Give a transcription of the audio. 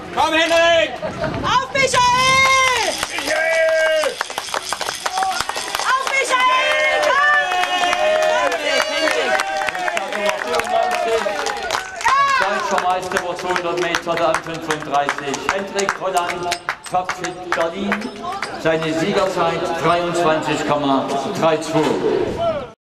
Komm, Henrik! Auf Michael! Michael! Auf Michael! Deutscher Meister über 200 Meter der M35. Hendrik Holland, Topfit Berlin. Seine Siegerzeit 23,32.